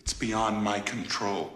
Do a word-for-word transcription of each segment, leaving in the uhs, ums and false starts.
beyond my control.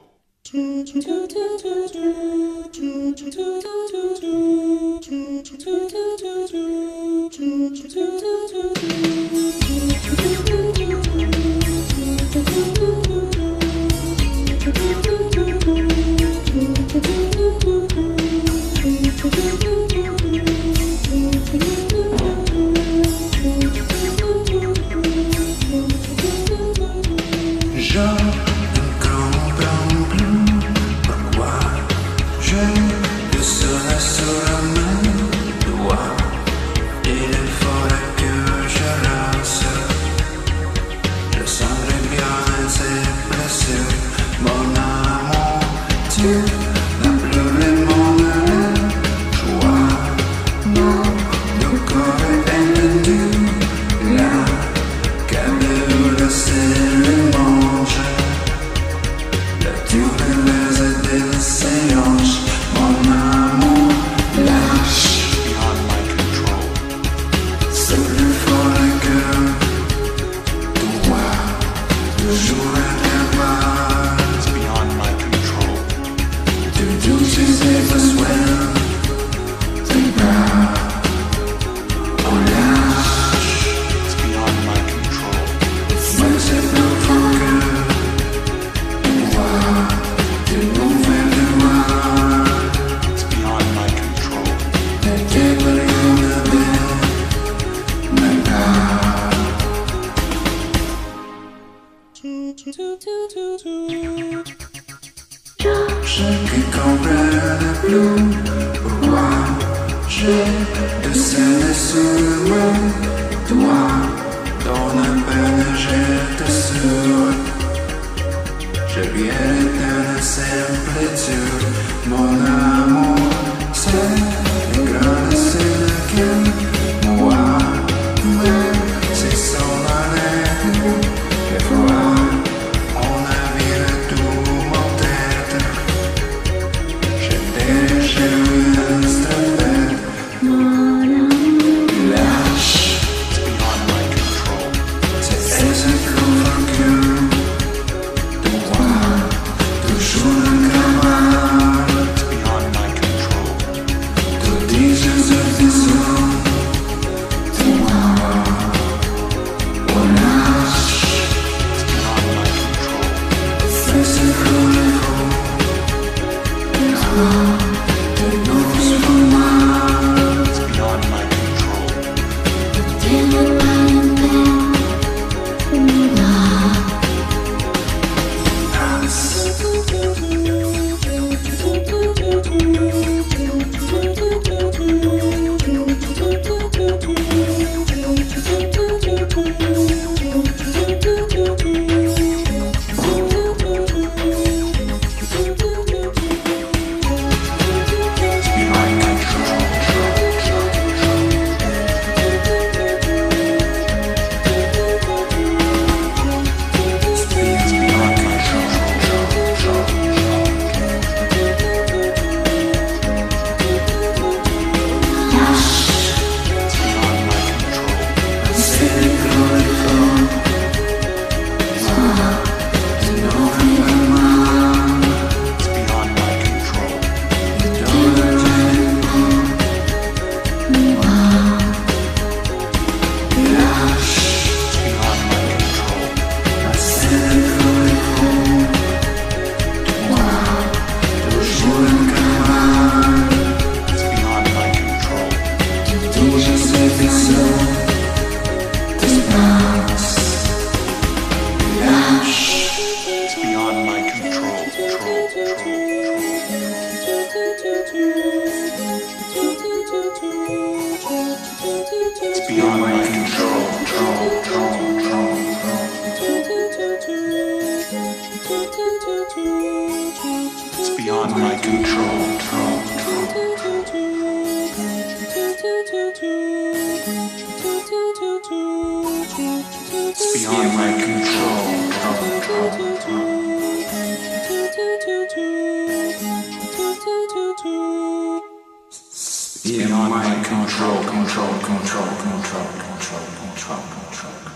Je ne comprends plus pourquoi j'ai le soleil sur la main droite. Il faudrait que je lance. Je sendrai bien ces blessures. Mon amour, tu n'as plus les mots de la joie. Non, le corps est entendu. Là, qu'avez-vous laissé le mange? La tournée les a des séances. Mon amour lâche. Beyond my control. C'est plus fort que toi. Le jour est noir. It's beyond my control. De tous ces besoins, tes bras, on lâche. It's beyond my control. Mais c'est plus fort que moi. De nouvelles lois. It's beyond my control. Les débris de mes bras. Je ne comprends plus pourquoi j'ai de scènes sur moi. Toi, dans la peine, je te sur. Je viens de la simplitude. Mon amour, c'est une grande scène que moi. Mais c'est son honnête. Et voilà, on a viré tout mon tête. J'ai déjà eu un stratège. Mon amour lâche. It's beyond my control. C'est un plus fort que toi. Toujours un camarade. It's beyond my control. Tout dit je te disons. Toi, on lâche. It's beyond my control. C'est ce que je faut. Toi, de nos formes. It's beyond my control. It's beyond my It's beyond my It's beyond my control. C'est le grand effort. Toi, de nos formes. It's beyond my control. Dans le tempo. Lâche. It's beyond my control. C'est le grand effort. Toi, toujours un camarade. It's beyond my control. Toujours ces vaisseaux d'espace. Lâche. It's beyond my control. Control, control, It's beyond my control. Control, control, It's beyond my control. Control, It's beyond my control. Beyond my control, control, control, control, control, control, control.